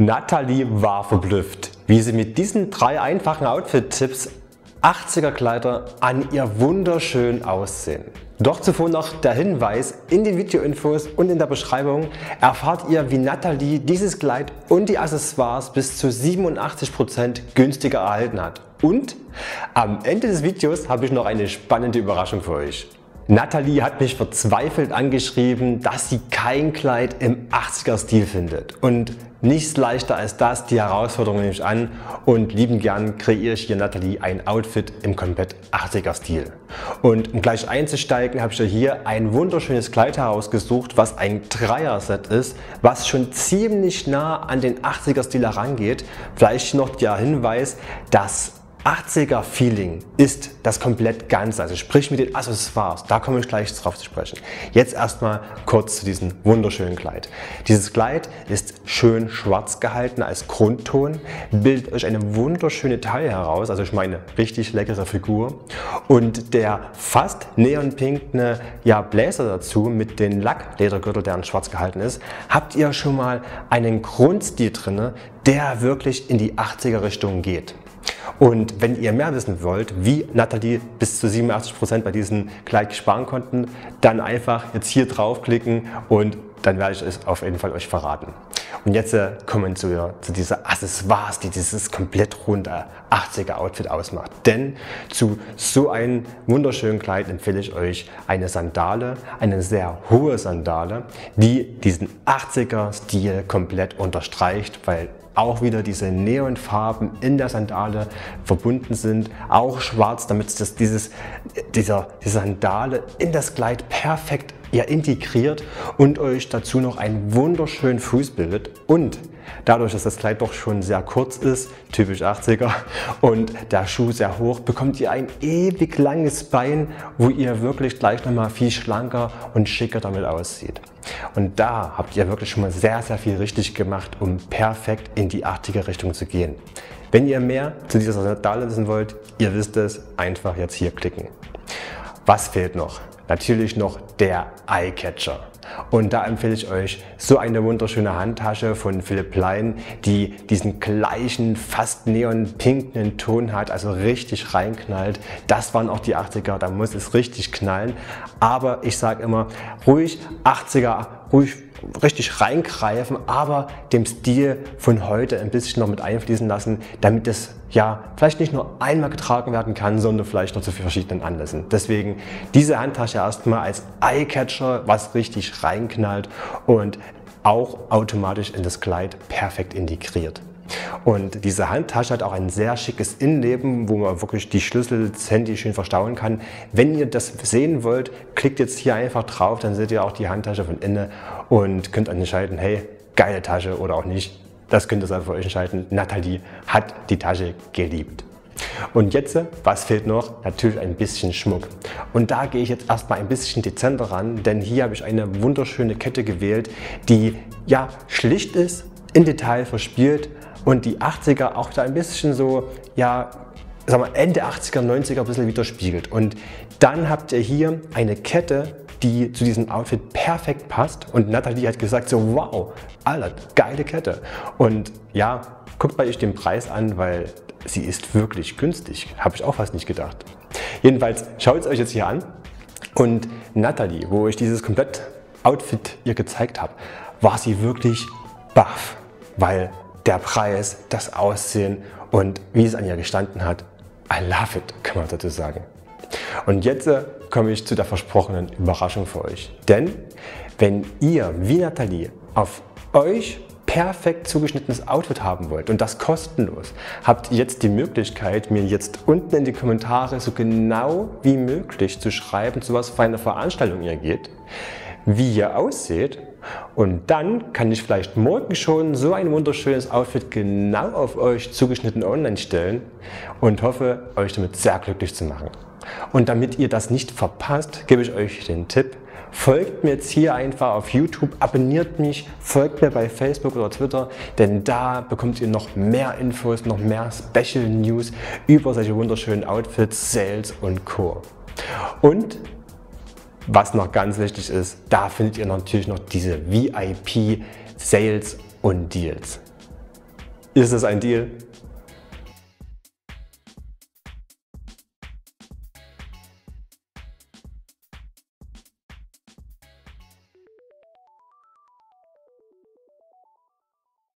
Nathalie war verblüfft, wie sie mit diesen 3 einfachen Outfit-Tipps 80er Kleider an ihr wunderschön aussehen. Doch zuvor noch der Hinweis: in den Videoinfos und in der Beschreibung erfahrt ihr, wie Nathalie dieses Kleid und die Accessoires bis zu 87% günstiger erhalten hat. Und am Ende des Videos habe ich noch eine spannende Überraschung für euch. Nathalie hat mich verzweifelt angeschrieben, dass sie kein Kleid im 80er Stil findet. Und nichts leichter als das, die Herausforderung nehme ich an, und liebend gern kreiere ich hier Nathalie ein Outfit im komplett 80er Stil. Und um gleich einzusteigen, habe ich hier ein wunderschönes Kleid herausgesucht, was ein Dreier-Set ist, was schon ziemlich nah an den 80er Stil herangeht. Vielleicht noch der Hinweis, dass 80er Feeling ist das komplett Ganze, also sprich mit den Accessoires, da komme ich gleich drauf zu sprechen. Jetzt erstmal kurz zu diesem wunderschönen Kleid. Dieses Kleid ist schön schwarz gehalten als Grundton, bildet euch eine wunderschöne Taille heraus, also ich meine richtig leckere Figur, und der fast neonpinkne Bläser dazu mit dem Lackledergürtel, der in schwarz gehalten ist, habt ihr schon mal einen Grundstil drin, der wirklich in die 80er Richtung geht. Und wenn ihr mehr wissen wollt, wie Nathalie bis zu 87% bei diesem Kleid sparen konnten, dann einfach jetzt hier draufklicken und dann werde ich es auf jeden Fall euch verraten. Und jetzt kommen wir zu dieser Accessoires, die dieses komplett runde 80er Outfit ausmacht. Denn zu so einem wunderschönen Kleid empfehle ich euch eine Sandale, eine sehr hohe Sandale, die diesen 80er Stil komplett unterstreicht, weil auch wieder diese Neonfarben in der Sandale verbunden sind, auch schwarz, damit diese Sandale in das Kleid perfekt integriert und euch dazu noch einen wunderschönen Fuß bildet. Und dadurch, dass das Kleid doch schon sehr kurz ist, typisch 80er, und der Schuh sehr hoch, bekommt ihr ein ewig langes Bein, wo ihr wirklich gleich nochmal viel schlanker und schicker damit aussieht. Und da habt ihr wirklich schon mal sehr, sehr viel richtig gemacht, um perfekt in die 80er Richtung zu gehen. Wenn ihr mehr zu dieser Sandale wissen wollt, ihr wisst es, einfach jetzt hier klicken. Was fehlt noch? Natürlich noch der Eyecatcher. Und da empfehle ich euch so eine wunderschöne Handtasche von Philipp Plein, die diesen gleichen, fast neonpinken Ton hat, also richtig reinknallt. Das waren auch die 80er, da muss es richtig knallen. Aber ich sage immer, ruhig 80er, ruhig richtig reingreifen, aber dem Stil von heute ein bisschen noch mit einfließen lassen, damit es vielleicht nicht nur einmal getragen werden kann, sondern vielleicht noch zu verschiedenen Anlässen. Deswegen diese Handtasche erstmal als Eyecatcher, was richtig reinknallt und auch automatisch in das Kleid perfekt integriert. Und diese Handtasche hat auch ein sehr schickes Innenleben, wo man wirklich die Schlüssel, das Handy schön verstauen kann. Wenn ihr das sehen wollt, klickt jetzt hier einfach drauf, dann seht ihr auch die Handtasche von innen und könnt entscheiden, hey, geile Tasche oder auch nicht. Das könnt ihr selber für euch entscheiden. Nathalie hat die Tasche geliebt. Und jetzt, was fehlt noch? Natürlich ein bisschen Schmuck. Und da gehe ich jetzt erstmal ein bisschen dezenter ran, denn hier habe ich eine wunderschöne Kette gewählt, die schlicht ist, in Detail verspielt und die 80er auch da ein bisschen so, Ende 80er, 90er ein bisschen widerspiegelt. Und dann habt ihr hier eine Kette, die zu diesem Outfit perfekt passt, und Nathalie hat gesagt so, wow, Alter, geile Kette. Und guckt bei euch den Preis an, weil sie ist wirklich günstig, habe ich auch fast nicht gedacht. Jedenfalls schaut es euch jetzt hier an, und Nathalie, wo ich dieses komplett Outfit ihr gezeigt habe, war sie wirklich baff, weil der Preis, das Aussehen und wie es an ihr gestanden hat, I love it, kann man dazu sagen. Und jetzt komme ich zu der versprochenen Überraschung für euch. Denn wenn ihr wie Nathalie auf euch perfekt zugeschnittenes Outfit haben wollt und das kostenlos, habt ihr jetzt die Möglichkeit, mir jetzt unten in die Kommentare so genau wie möglich zu schreiben, zu was für eine Veranstaltung ihr geht, wie ihr aussieht, und dann kann ich vielleicht morgen schon so ein wunderschönes Outfit genau auf euch zugeschnitten online stellen und hoffe, euch damit sehr glücklich zu machen. Und damit ihr das nicht verpasst, gebe ich euch den Tipp: Folgt mir jetzt hier einfach auf YouTube, abonniert mich, folgt mir bei Facebook oder Twitter, denn da bekommt ihr noch mehr Infos, noch mehr Special News über solche wunderschönen Outfits, Sales und Co. Und was noch ganz wichtig ist, da findet ihr natürlich noch diese VIP Sales und Deals. Ist es ein Deal?